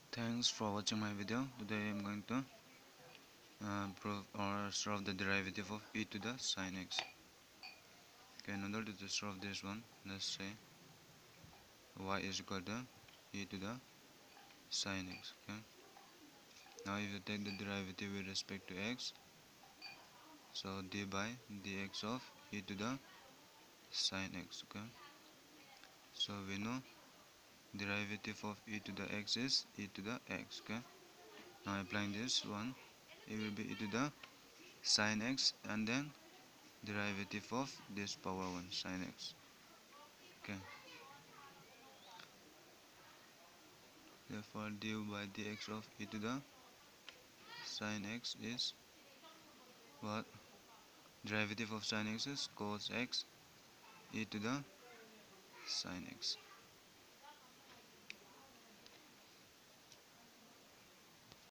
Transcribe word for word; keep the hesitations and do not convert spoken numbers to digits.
Thanks for watching my video. Today I am going to uh, prove or solve the derivative of e to the sin x. Okay, in order to solve this one, let's say y is equal to e to the sin x. Okay. Now if you take the derivative with respect to x, so d by dx of e to the sin x. Okay. So we know derivative of e to the x is e to the x. Okay. Now applying this one, it will be e to the sin x and then derivative of this power one sin x. Okay, therefore du by dx of e to the sin x is what? Derivative of sin x is cos x e to the sin x.